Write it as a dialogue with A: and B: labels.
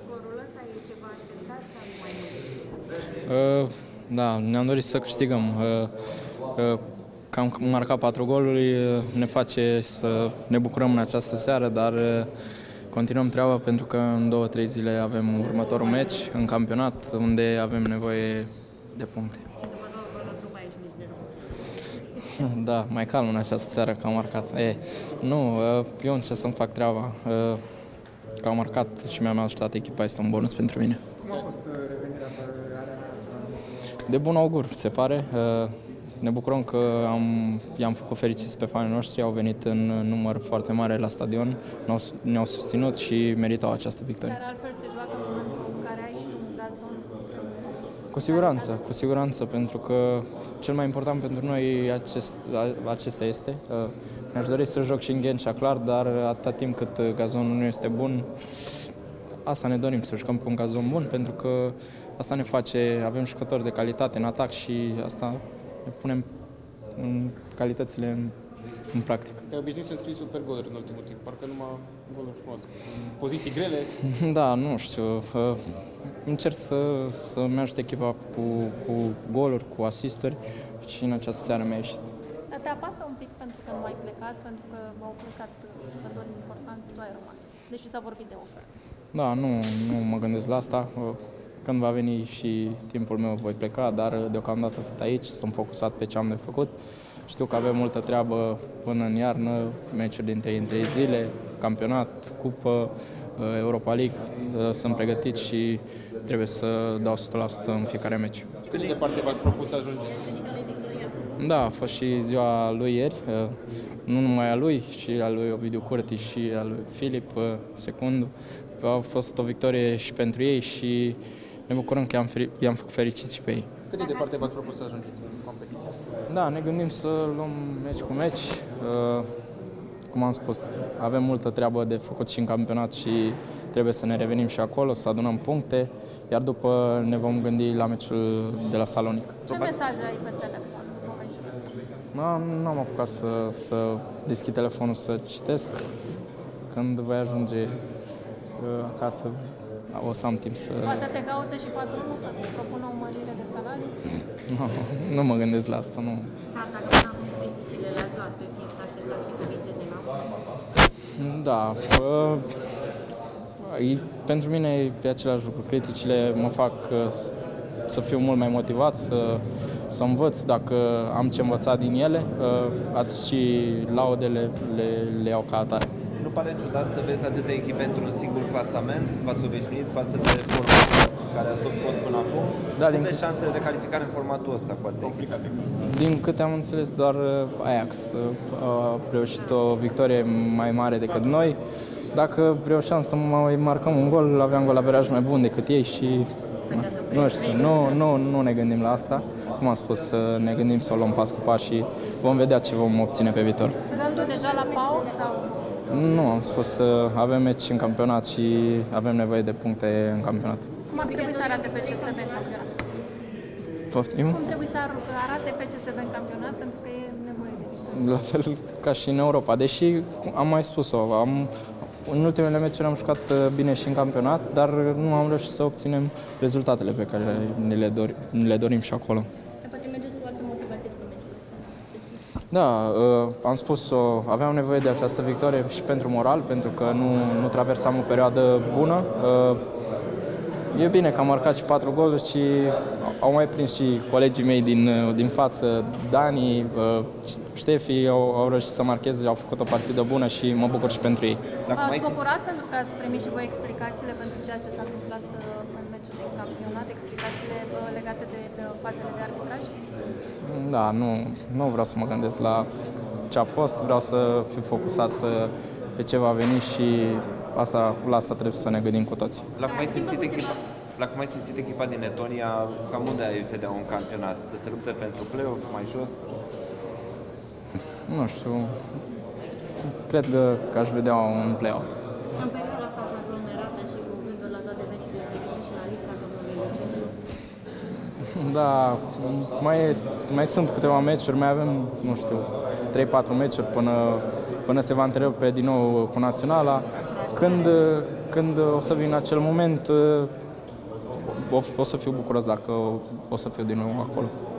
A: Scorul ăsta e ceva așteptat sau mai mult?
B: Da, ne-am dorit să câștigăm. Că am marcat 4 goluri ne face să ne bucurăm în această seară, dar continuăm treaba pentru că în 2-3 zile avem următorul meci în campionat unde avem nevoie de puncte.
A: Și după 2 goluri nu mai ești nici nervos.
B: Da, mai calm în această seară că am marcat. Nu, eu încerc să-mi fac treaba. Că am marcat și mi-am ajutat echipa, este un bonus pentru mine.
C: Cum a fost revenirea pe arena națională?
B: De bun augur, se pare. Ne bucurăm că i-am făcut fericiți pe fanii noștri, au venit în număr foarte mare la stadion, ne-au susținut și meritau această victorie.
A: Dar altfel se joacă în momentul în care ai și un gazon.
B: Cu siguranță, pentru că cel mai important pentru noi acesta este. Mi-aș dori să joc și în Ghencea, clar, dar atâta timp cât gazonul nu este bun, asta ne dorim, să jucăm pe un gazon bun, pentru că asta ne face, avem jucători de calitate în atac și asta ne punem în calitățile în practică.
C: Te-ai obișnuit să scrii super goluri în ultimul timp, parcă numai goluri frumoase, în poziții grele.
B: Da, nu știu, încerc să-mi ajut echipa cu goluri, cu asisturi și în această seară mi-a ieșit.
A: Dar te apasă un pic pentru că nu ai plecat, pentru că au plecat jucători importanți, tu ai rămas. Deși s-a vorbit de ofertă.
B: Da, nu mă gândesc la asta. Când va veni și timpul meu voi pleca, dar deocamdată sunt aici, sunt focusat pe ce am de făcut. Știu că avem multă treabă până în iarnă, meciuri din 3 zile, campionat, cupă, Europa League. Sunt pregătit și trebuie să dau 100% în fiecare meci.
C: Cât de departe v-ați propus să ajungeți?
B: Da, a fost și ziua lui ieri, nu numai a lui, și a lui Ovidiu Curti și a lui Filip Secundu. A fost o victorie și pentru ei și ne bucurăm că i-am făcut fericiți și pe ei.
C: Cât de departe v-ați propus să ajungeți în competiția asta?
B: Da, ne gândim să luăm meci cu meci. Cum am spus, avem multă treabă de făcut și în campionat și trebuie să ne revenim și acolo, să adunăm puncte, iar după ne vom gândi la meciul de la Salonic.
A: Ce mesaje ai pe telefon în momentul ăsta?
B: Nu am apucat să deschid telefonul să citesc. Când voi ajunge acasă, o să am timp să...
A: Poate te caută și patronul să-ți propună o mărire de salariu?
B: Nu mă gândesc la asta, nu.
D: Da, dacă până acum criticile le-ați luat pe piept, așteptați și cuvinte din nou?
B: Da, pentru mine e același lucru. Criticile mă fac să fiu mult mai motivat, să învăț dacă am ce învăța din ele, atât și laudele le iau ca atare.
E: Nu pare ciudat să vezi atâtea echipe într-un singur clasament? V-ați obișnuit față de formatul care a tot fost până acum?
B: Da,
E: Cum vezi șansele de calificare în formatul ăsta, poate?
B: Din câte am înțeles, doar Ajax a reușit o victorie mai mare decât noi. Dacă reușeam să mai marcăm un gol, aveam golaveraj mai bun decât ei și nu știu, nu ne gândim la asta. Cum am spus, ne gândim să o luăm pas cu pas și vom vedea ce vom obține pe viitor.
A: Gândul deja la PAOK sau...
B: Nu, am spus, avem meci în campionat și avem nevoie de puncte în campionat.
A: Cum ar trebui să arate pe CSB în campionat?
B: Poftim?
A: Cum trebuie să arate pe CSB în campionat? Pentru că e nevoie de...
B: La fel ca și în Europa, deși am mai spus-o, în ultimele meciuri am jucat bine și în campionat, dar nu am reușit să obținem rezultatele pe care ni le dorim și acolo.
D: Poate mergeți cu altă motivație după meciul ăsta?
B: Da, am spus-o, aveam nevoie de această victorie și pentru moral, pentru că nu traversam o perioadă bună. E bine că am marcat și 4 goluri și au mai prins și colegii mei din față, Dani, Ștefi, au reușit să marcheze, au făcut o partidă bună și mă bucur și pentru ei.
A: V-ați bucurat pentru că ați primit și voi explicațiile pentru ceea ce s-a întâmplat în meciul din campionat, explicațiile legate de fazele de arbitraj?
B: Da, nu vreau să mă gândesc la ce a fost, vreau să fiu focusat pe ce va veni și la asta trebuie să ne gândim cu toții.
E: La cum ai simțit echipa din Letonia, cam unde ai vedea un campionat? Să se lupte pentru play-off, mai jos?
B: Nu știu, cred că aș vedea un play-out.
D: În perioada asta aglomerată și cu gândul la toate meciurile trecute și la lista domnului Lucescu?
B: Da, mai sunt câteva meciuri, mai avem, nu știu, 3-4 meciuri până se va întrerupe din nou cu Naționala. când o să vină acel moment, o să fiu bucuros dacă o să fiu din nou acolo.